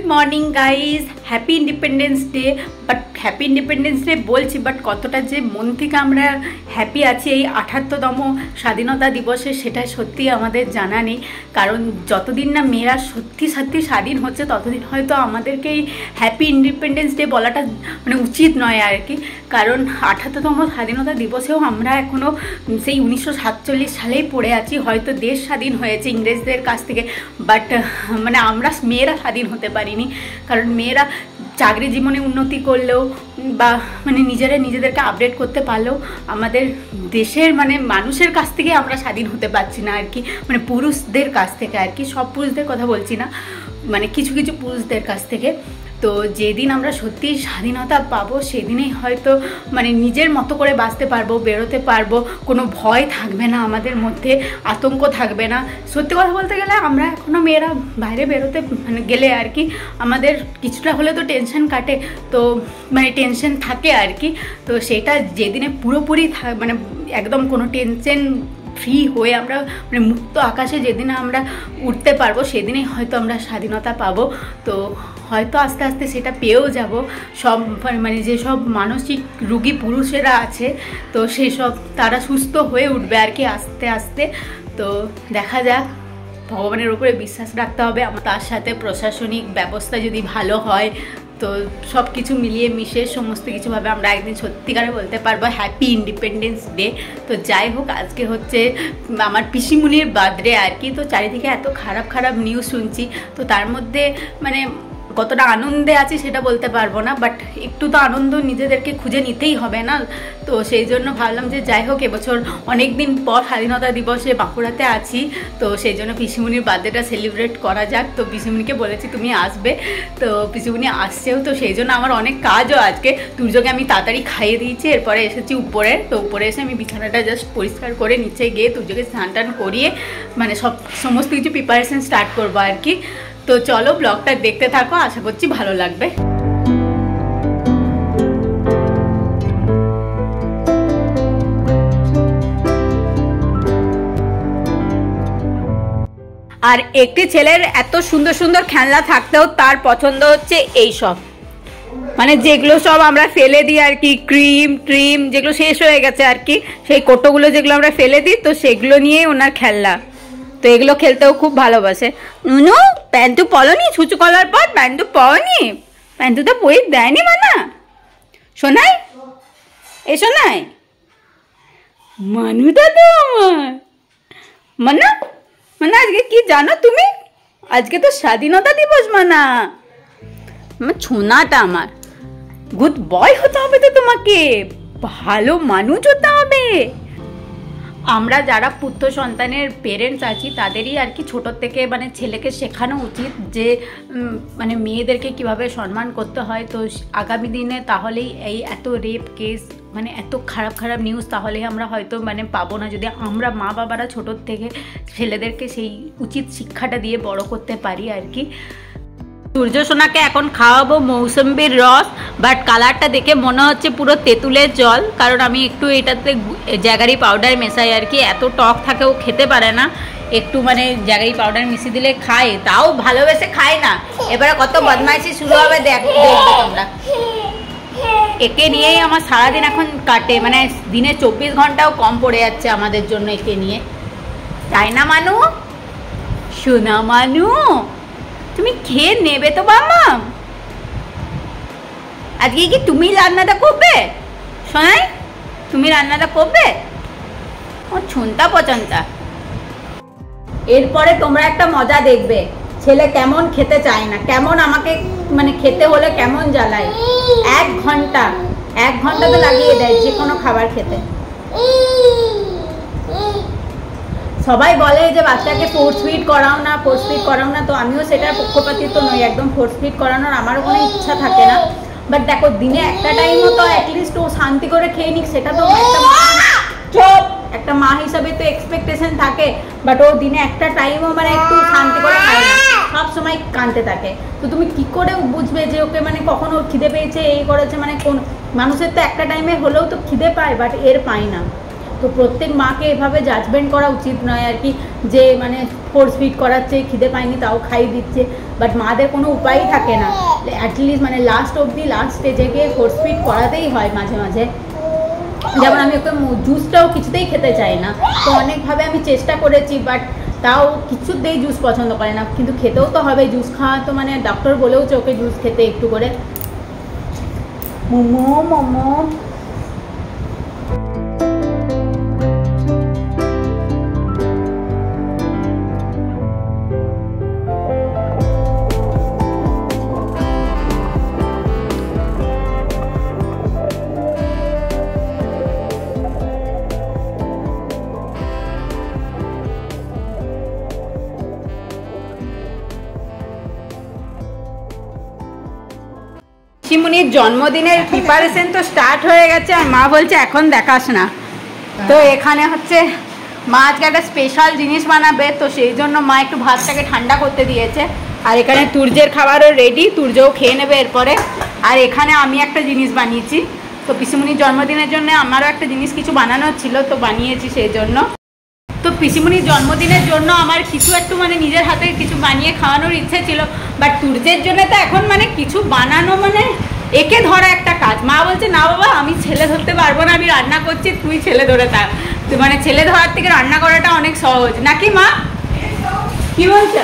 Good morning guys happy independence day but happy independence day बोलছি but কতটা যে মন থেকে আমরা হ্যাপি আছি এই ৭৮তম স্বাধীনতা দিবসে সেটা সত্যি আমাদের জানা নেই। কারণ যতদিন না মেয়েরা সত্যি সত্যি স্বাধীন হচ্ছে ততদিন হয়তো আমাদেরকে এই হ্যাপি ইন্ডিপেন্ডেন্স ডে বলাটা মানে উচিত নয় আর কি। কারণ ৭৮তম স্বাধীনতা দিবসেও আমরা এখনও সেই ১৯৪৭ সালেই পড়ে আছি। হয়তো দেশ স্বাধীন হয়েছে ইংরেজদের কাছ থেকে, বাট মানে আমরা মেয়েরা স্বাধীন হতে পারিনি। কারণ মেয়েরা চাকরি জীবনে উন্নতি করলেও বা মানে নিজেদেরকে আপডেট করতে পারলেও আমাদের দেশের মানে মানুষের কাছ থেকে আমরা স্বাধীন হতে পারছি না আর কি। মানে পুরুষদের কাছ থেকে আর কি, সব পুরুষদের কথা বলছি না, মানে কিছু কিছু পুরুষদের কাছ থেকে। তো যেদিন আমরা সত্যি স্বাধীনতা পাবো সেদিনেই হয়তো মানে নিজের মতো করে বাঁচতে পারবো, বেরোতে পারবো, কোনো ভয় থাকবে না আমাদের মধ্যে, আতঙ্ক থাকবে না। সত্যি কথা বলতে গেলে আমরা এখনও মেয়েরা বাইরে বেরোতে মানে গেলে আর কি আমাদের কিছুটা হলে তো টেনশন কাটে, তো মানে টেনশন থাকে আর কি। তো সেটা যেদিনে পুরোপুরি মানে একদম কোনো টেনশন ফ্রি হয়ে আমরা মানে মুক্ত আকাশে যেদিন আমরা উঠতে পারবো সেদিনেই হয়তো আমরা স্বাধীনতা পাবো। তো হয়তো আস্তে আস্তে সেটা পেয়েও যাব। সব মানে যেসব মানসিক রোগী পুরুষেরা আছে তো সেসব তারা সুস্থ হয়ে উঠবে আর কি আস্তে আস্তে। তো দেখা যাক, ভগবানের উপরে বিশ্বাস রাখতে হবে। তার সাথে প্রশাসনিক ব্যবস্থা যদি ভালো হয় তো সব কিছু মিলিয়ে মিশে সমস্ত কিছুভাবে আমরা একদিন সত্যিকারে বলতে পারবো হ্যাপি ইন্ডিপেন্ডেন্স ডে। তো যাই হোক, আজকে হচ্ছে আমার পিসিমুনির বার্থডে আর কি। তো চারিদিকে এত খারাপ খারাপ নিউজ শুনছি, তো তার মধ্যে মানে কতটা আনন্দে আছি সেটা বলতে পারবো না, বাট একটু তো আনন্দ নিজেদেরকে খুঁজে নিতেই হবে না। তো সেই জন্য ভাবলাম যে যাই হোক এবছর অনেক দিন পর স্বাধীনতা দিবসে বাঁকুড়াতে আছি, তো সেই জন্য পিসিমুনির বার্থডেটা সেলিব্রেট করা যাক। তো পিসিমুনিকে বলেছি তুমি আসবে, তো পিসিমুনি আসছেও। তো সেই জন্য আমার অনেক কাজও আজকে। দুর্যোগে আমি তাড়াতাড়ি খাইয়ে দিয়েছি, এরপরে এসেছি উপরে। তো উপরে এসে আমি বিছানাটা জাস্ট পরিষ্কার করে নিচে গিয়ে দুর্যোগে স্নান টান করিয়ে মানে সমস্ত কিছু প্রিপারেশন স্টার্ট করবো আর কি। তো চলো ব্লগটা দেখতে থাকো, আশা করছি ভালো লাগবে। আর একটি ছেলের এত সুন্দর সুন্দর খেলনা থাকতেও তার পছন্দ হচ্ছে এই সব, মানে যেগুলো সব আমরা ফেলে দিই আর কি, ক্রিম যেগুলো শেষ হয়ে গেছে আর কি, সেই কোটোগুলো যেগুলো আমরা ফেলে দিই তো সেগুলো নিয়ে ওনার খেলনা। তো এগুলো খেলতেও খুব ভালোবাসে। নুনু প্যান্টু পরনি, ছুঁচু কলার পর প্যান্টু পরনি, প্যান্টু তো বই দেয়নি মানা। শোনাই এ শোনাই মানুটা তো আমার মানা। মানে আজকে কি জানো তুমি, আজকে তো স্বাধীনতা দিবস মানা। আমার ছোনাটা আমার গুড বয় হতে হবে, তো তোমাকে ভালো মানুষ হতে হবে। আমরা যারা পুত্র সন্তানের পেরেন্টস আছি তাদেরই আর কি ছোটোর থেকে মানে ছেলেকে শেখানো উচিত যে মানে মেয়েদেরকে কিভাবে সম্মান করতে হয়। তো আগামী দিনে তাহলেই এই এত রেপ কেস মানে এত খারাপ খারাপ নিউজ তাহলেই আমরা হয়তো মানে পাবো না, যদি আমরা মা বাবারা ছোটোর থেকে ছেলেদেরকে সেই উচিত শিক্ষাটা দিয়ে বড় করতে পারি আর কি। সূর্য সোনাকে এখন খাওয়াবো মৌসুম্বির রস, বাট কালারটা দেখে মনে হচ্ছে পুরো তেঁতুলের জল। কারণ আমি একটু এটাতে জ্যাগারি পাউডার মেশাই আর কি, এত টক থাকে ও খেতে পারে না, একটু মানে জ্যাগারি পাউডার মিশিয়ে দিলে খায়, তাও ভালোবেসে খায় না। এবারে কত বদমাইশি শুরু হবে দেখবে তোমরা। একে নিয়েই আমার সারাদিন এখন কাটে, মানে দিনে ২৪ ঘন্টাও কম পড়ে যাচ্ছে আমাদের জন্য একে নিয়ে, তাই না মানু? সোনা মানু তুমি খেয়ে নেবে তো বাবা? আজকে কি তুমি রান্নাটা করবে? শোনাই তুমি রান্নাটা করবে? ও ছুনতা পচনতা। এরপরে তোমরা একটা মজা দেখবে, ছেলে কেমন খেতে চায় না, কেমন আমাকে মানে খেতে হলে কেমন জ্বালায়। ১ ঘন্টা তো লাগিয়ে দেয় যে কোনো খাবার খেতে। সবাই বলে যে বাচ্চাকে ফোর্স ফিড করাও না, তো আমিও সেটার পক্ষপাতিত্ব নই, একদম ফোর্স ফিড করানোর আমারও কোনো ইচ্ছা থাকে না। বাট দেখো দিনে একটা টাইমও তো অ্যাটলিস্ট ও শান্তি করে খেয়ে নিক, সেটা তো একটা মা হিসাবে তো এক্সপেকটেশন থাকে। বাট ও দিনে একটা টাইমও মানে একটু শান্তি করে খায় না, সব সময় কাঁদতে থাকে। তো তুমি কি করে বুঝবে যে ওকে মানে কখনো খিদে পেয়েছে, এই করেছে, মানে কোন মানুষের তো একটা টাইমে হলেও তো খিদে পায়, বাট এর পায় না। তো প্রত্যেক মাকে এভাবে জাজমেন্ট করা উচিত নয় আর কি, যে মানে ফোর্স ফিড করাচ্ছে, খিদে পায়নি তাও খাইয়ে দিচ্ছে, বাট মাদের কোনো উপায়ই থাকে না, অ্যাটলিস্ট মানে লাস্ট অবধি লাস্ট স্টেজে গিয়ে ফোর্স ফিড করাতেই হয় মাঝে মাঝে। যেমন আমি ওকে জুসটাও কিছুতেই খেতে চাই না, তো অনেকভাবে আমি চেষ্টা করেছি, বাট তাও কিছুতেই জুস পছন্দ করে না, কিন্তু খেতেও তো হবে, জুস খাওয়া তো মানে ডক্টর বলেওছে ওকে জুস খেতে একটু করে। মোমো মোমো শিমুনির জন্মদিনের প্রিপারেশন তো স্টার্ট হয়ে গেছে, আর মা বলছে এখন দেখাস না। তো এখানে হচ্ছে মা আজকে একটা স্পেশাল জিনিস বানাবে, তো সেই জন্য মা একটু ভাতটাকে ঠান্ডা করতে দিয়েছে। আর এখানে তুর্যের খাবারও রেডি, তুর্যও খেয়ে নেবে এরপরে। আর এখানে আমি একটা জিনিস বানিয়েছি, তো পিসিমুনির জন্মদিনের জন্য আমারও একটা জিনিস কিছু বানানোর ছিল, তো বানিয়েছি সেই জন্য। তো পিসিমুনির জন্মদিনের জন্য আমার কিছু একটু মানে নিজের হাতে কিছু বানিয়ে খাওয়ানোর ইচ্ছে ছিল, বাট তুর্যের জন্য তো এখন মানে কিছু বানানো মানে একে ধরা একটা কাজ। মা বলছে না বাবা আমি ছেলে ধরতে পারবো না, আমি রান্না করছি, তুই ছেলে ধরে থাক। তো মানে ছেলে ধরার থেকে রান্না করাটা অনেক সহজ, নাকি মা? কি বলছো?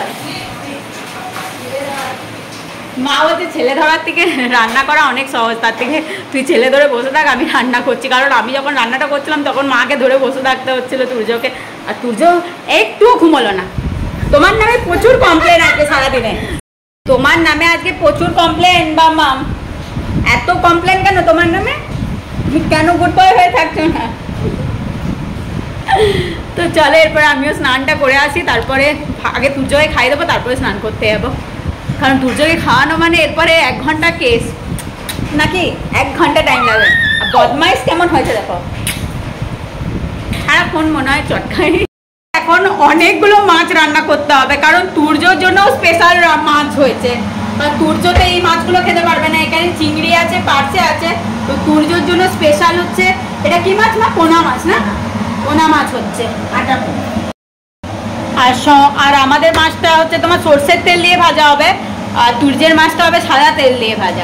মা বলছে ছেলে ধরার থেকে রান্না করা অনেক সহজ, তার থেকে তুই ছেলে ধরে বসে থাক, আমি রান্না করছি। কারণ আমি যখন রান্নাটা করছিলাম তখন মাকে ধরে বসে থাকতে হচ্ছিলো তুর্যকে, আর তুর্য একটুও ঘুমোলো না। তোমার নামে প্রচুর কমপ্লেন আজকে সারাদিনে, তোমার নামে আজকে প্রচুর কমপ্লেন। বা মাম এত কমপ্লেন কেন তোমার নামে? তুমি কেন গুড বয় হয়ে থাকছো না? তো চলো এরপরে আমিও স্নানটা করে আসি, তারপরে আগে তুর্যকে খাই দেবো, তারপরে স্নান করতে যাবো। কারণ তুর্যকে খাওয়ানো মানে এরপরে 1 ঘন্টা কেস, নাকি 1 ঘন্টা টাইম লাগবে। আর বদমাইশ কেমন হয়েছে দেখো, সারাক্ষণ মনে হয় চটকাই। এখন অনেকগুলো মাছ রান্না করতে হবে, কারণ তুর্যর জন্য স্পেশাল মাছ হয়েছে। তুর্যতে এই মাছগুলো খেতে পারবে না, এখানে চিংড়ি আছে, পার্সে আছে, তো তুর্যর জন্য স্পেশাল হচ্ছে এটা কি মাছ না, পোনা মাছ না, পোনা মাছ হচ্ছে আটা। আর আমাদের মাছটা হচ্ছে তোমার সর্ষের তেল দিয়ে ভাজা হবে, আর তুর্যের মাছটা হবে সাদা তেল দিয়ে ভাজা।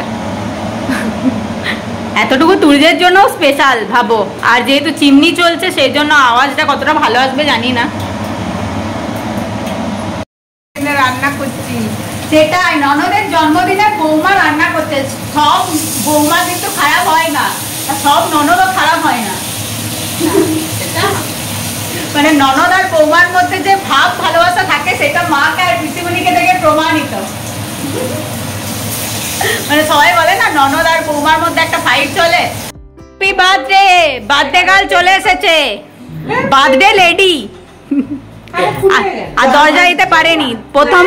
এতটুকু তুর্যের জন্য স্পেশাল ভাবো। আর যেহেতু চিমনি চলছে সেই জন্য আওয়াজটা কতটা ভালো আসবে জানি না। রান্না করছি সেটাই, ননদের জন্মদিনে বৌমা রান্না করছে। সব বৌমা কিন্তু খারাপ হয় না, সব ননদও খারাপ হয় না। মানে ননদ আর বৌমার মধ্যে যে ভাব ভালোবাসা থাকে সেটা মাকে আর পিসিমণিকে দেখে প্রমাণিত। মানে সবাই বলে না ননদ আর বৌমার মধ্যে একটা ফাইট চলে। হ্যাপি বার্থডে, বার্থডে গার্ল চলে এসেছে, বার্থডে লেডি। আর দরজা দিতে পারেনি প্রথম।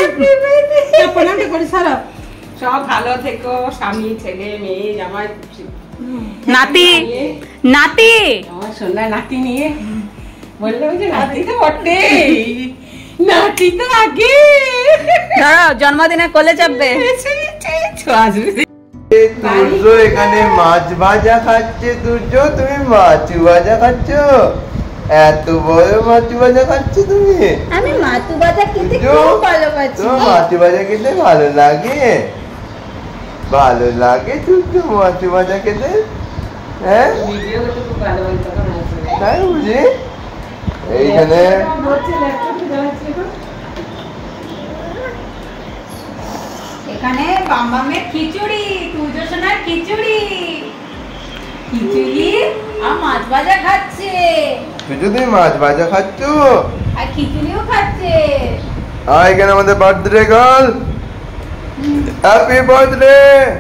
সব ভালো থেকো, স্বামী ছেলে মেয়ে জামাই নাতি নাতি আমার সোনা নাতি নিয়ে বললে ওই যে নাতি তো বটে, নাতি তো আগে ধরো জন্মদিনে কোলে চাপবে। তুর্য এখানে মাছ ভাজা খাচ্ছে। তুর্য তুমি মাছ ভাজা খাচ্ছ? এত বড় মাছ ভাজা খাচ্ছ তুমি? আমি মাছ ভাজা খেতে খুব ভালোবাসি। তো মাছ ভাজা খেতে ভালো লাগে? ভালো লাগে তুর্য মাছ ভাজা খেতে? হ্যাঁ তাই বুঝি। এইখানে এখানে বামবামের খিচুড়ি, তুর্য সোনার খিচুড়ি, খিচুড়ি আর মাছ ভাজা খাচ্ছে। তুমি মাছ ভাজা খাচ্ছ আর খিচুড়িও খাচ্ছে। আর এখানে আমাদের বার্থডে গার্ল, হ্যাপি বার্থডে।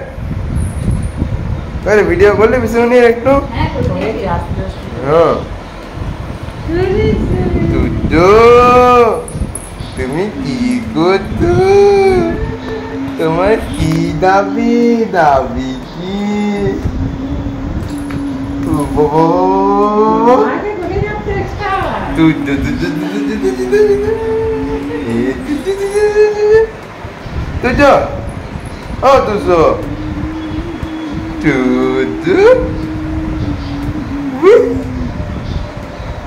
আরে ভিডিও করলে পিছনে একটু। হ্যাঁ তুর্য তুমি কি করছো? তোমার কি দাবি? দাবি কি? তুর্য ও তুর্য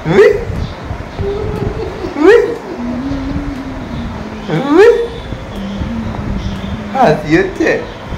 হাসি হচ্ছে।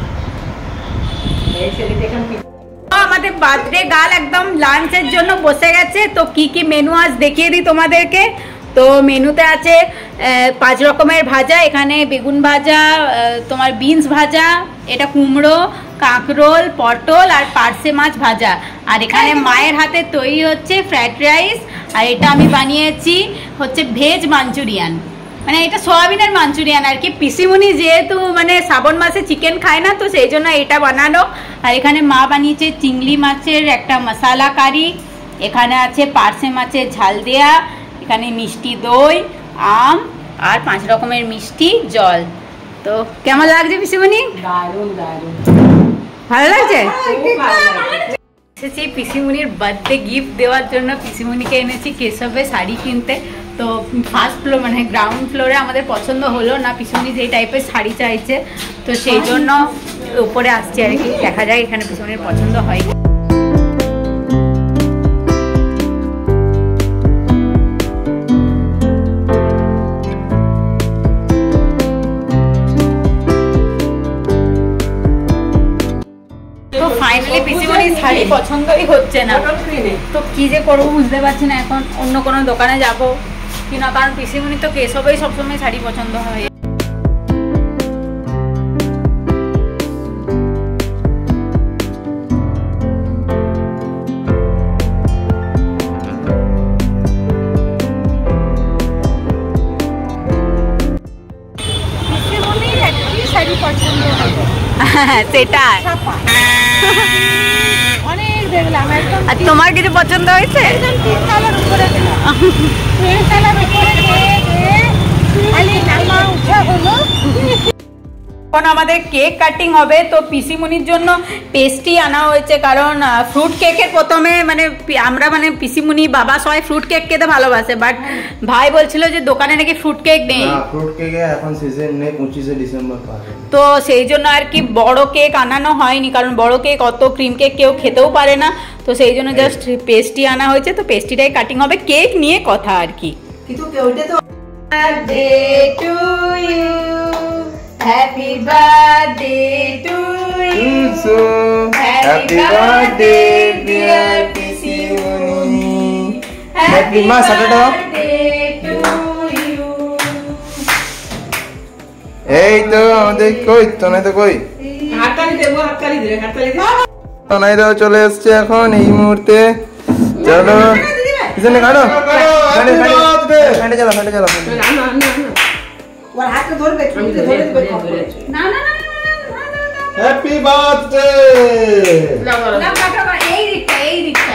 আমাদের বার্থডে গাল একদম লাঞ্চের জন্য বসে গেছে। তো কি কি মেনু আজ দেখিয়ে দিই তোমাদেরকে। তো মেনুতে আছে 5 রকমের ভাজা, এখানে বেগুন ভাজা, তোমার বিনস ভাজা, এটা কুমড়ো, কাঁকরোল, পটল আর পার্সে মাছ ভাজা। আর এখানে মায়ের হাতে তৈরি হচ্ছে ফ্রাইড রাইস। আর এটা আমি বানিয়েছি হচ্ছে ভেজ মাঞ্চুরিয়ান, মানে এটা সোয়াবিনের মাঞ্চুরিয়ান আর কি। পিসিমণি যেহেতু মানে শ্রাবণ মাসে চিকেন খায় না, তো সেই জন্য এটা বানানো। আর এখানে মা বানিয়েছে চিংড়ি মাছের একটা মশলা কারি, এখানে আছে পার্সে মাছের ঝাল দেয়া, এখানে মিষ্টি দই, আম আর 5 রকমের মিষ্টি জল। তো কেমন লাগছে পিসিমণি? দারুণ দারুণ, ভালো লাগছে? ভালো এসেছি পিসিমণির বার্থডে গিফট দেওয়ার জন্য। পিসিমণিকে এনেছি কেশবে শাড়ি কিনতে। তো ফার্স্ট ফ্লোর মানে গ্রাউন্ড ফ্লোরে আমাদের পছন্দ হলো না, পিসিমণি যেই টাইপের শাড়ি চাইছে, তো সেই জন্য উপরে আসছি আর কি। দেখা যায় এখানে পিসিমণির পছন্দ হয়। তো ফাইনালি পিসিমণির শাড়ি পছন্দই হচ্ছে না, তো কি যে করবো বুঝতে পারছি না। এখন অন্য কোনো দোকানে যাবো কিনা, কারণ পিসিমণি তো কেশবেই সবসময় শাড়ি পছন্দ হয়। পিসিমণির একটি শাড়ি পছন্দ হয়, সেটা অনেক দেখলাম। আর তোমার কিছু পছন্দ হয়েছে? এখন আমাদের কেক কাটিং হবে। তো পিসিমণির জন্য পেস্ট্রি আনা হয়েছে, কারণ ফ্রুট কেকের প্রথমে মানে আমরা মানে পিসিমণি বাবা সবাই ফ্রুট কেক খেতে ভালোবাসে, বাট ভাই বলছিল যে দোকানে নাকি ফ্রুট কেক নেই। ফ্রুট কেকে এখন সিজন নেই, 25শে ডিসেম্বর পাবে। তো সেই জন্য আর কি বড় কেক আনানো হয়নি, কারণ বড় কেক অত ক্রিম কেক কেউ খেতেও পারে না। তো সেই জন্য জাস্ট পেস্ট্রি আনা হয়েছে। তো পেস্ট্রিটাই কাটিং হবে, কেক নিয়ে কথা আর কি। কিন্তু কেউটা তো birthday to you, happy birthday to you, happy birthday dear পিসিমণি, happy মা birthday to you। এই তো আমাদের কই তনাই তো কই হাততালি দেবো, হাততালি দে, হাততালি দে। তনাই তো চলে এসছে এখন এই মুহূর্তে। চলো পিছনে কাটো, কাটে চলো কাটে চলো। না না না ওর হাতে ধরবে, তুমি ধরে দিবে। না না না হ্যাপি বার্থডে। না কাটো, এই দিকটা এই দিকটা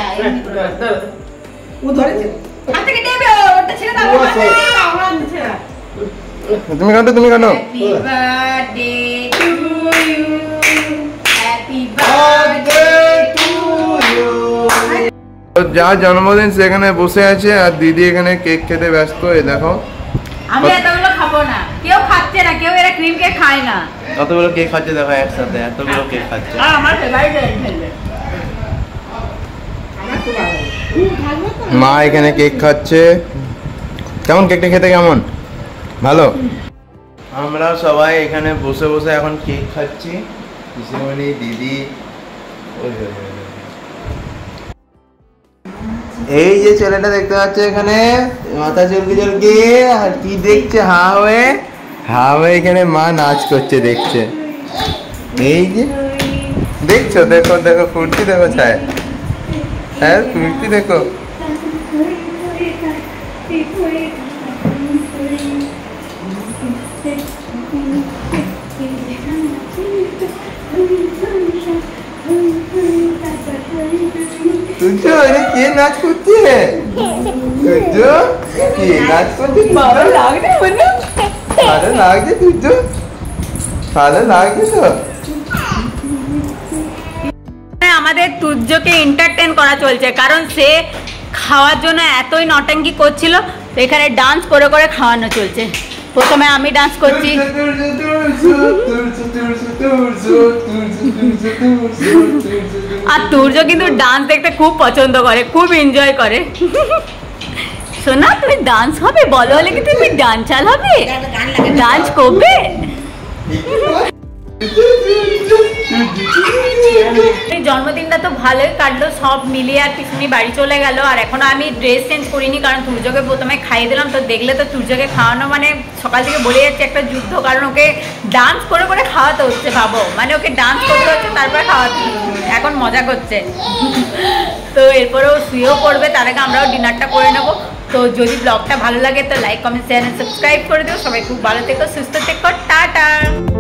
ও ধরেছে হাত থেকে দেবে, ওটা ছেড়ে দাও, আমার ছেড়ে। তুমি কাটো তুমি কাটো। Happy birthday to you, happy birthday to you। যার জন্মদিন সেখানে বসে আছে আর দিদি এখানে কেক খেতে ব্যস্ত। এই দেখো আমি এতগুলো খাবো না, কেউ খাচ্ছে না, কেউ এরা ক্রিম কেক খায় না। কতগুলো কেক খাচ্ছে দেখো একসাথে, এতগুলো কেক খাচ্ছে। আর আমার ফেভারিট খেলবে। মা এখানে কেক খাচ্ছে। কেমন কেকটা খেতে কেমন? ভালো। আমরা সবাই এখানে বসে বসে এখন কেক খাচ্ছি, পিসিমণি দিদি। এই যে ছেলেটা দেখতে পাচ্ছে এখানে মাথা চুলকি চুলকি আর কি দেখছে হা হয়ে এখানে মা নাচ করছে দেখছে। এই যে দেখছো, দেখো দেখো ফুর্তি দেখো ছায়, হ্যাঁ ফুর্তি দেখো। তুজো এটা কে নাচ করছে? তুজো কে নাচ করছে? ভালো লাগছে বন্ধু, ভালো লাগছে তুজো, ভালো লাগছে তো। আমাদের তুর্যকে এন্টারটেইন করা চলছে, কারণ সে খাওয়ার জন্য এতই নটাঙ্কি করছিল। তো এখানে ডান্স করে করে খাওয়ানো চলছে। প্রথমে আমি ডান্স করছি, আর তুর্য কিন্তু ডান্স দেখতে খুব পছন্দ করে, খুব এনজয় করে। শোনা তুমি ডান্স হবে, বলো হলে কি তুমি ডান্সার হবে, ডান্স করবে। জন্মদিনটা তো ভালোই কাটলো সব মিলিয়ে, আর পিছনি বাড়ি চলে গেল। আর এখনো আমি ড্রেস চেঞ্জ করিনি, কারণ তুর্যকে প্রথমে খাইয়ে দিলাম। তো দেখলে তো তুর্যকে খাওয়ানো মানে সকাল থেকে বলে যাচ্ছে একটা যুদ্ধ, কারণ ওকে ডান্স করে করে খাওয়াতে হচ্ছে। ভাবো, মানে ওকে ডান্স করতে হচ্ছে তারপরে খাওয়াতে, এখন মজা করছে। তো এরপরেও শুয়েও পড়বে, তার আগে আমরাও ডিনারটা করে নেবো। তো যদি ব্লগটা ভালো লাগে তো লাইক কমেন্ট শেয়ার সাবস্ক্রাইব করে দিও। সবাই খুব ভালো থেকো, সুস্থ থেকো, টাটা।